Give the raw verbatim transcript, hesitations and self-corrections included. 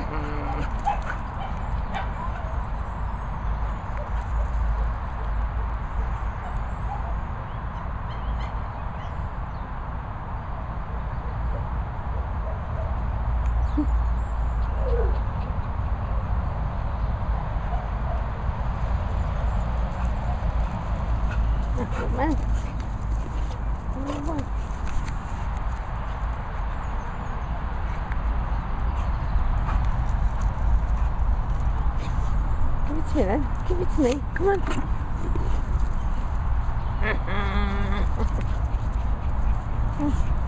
Come on. Come on. Give it to me then. Give it to me. Come on. Mm.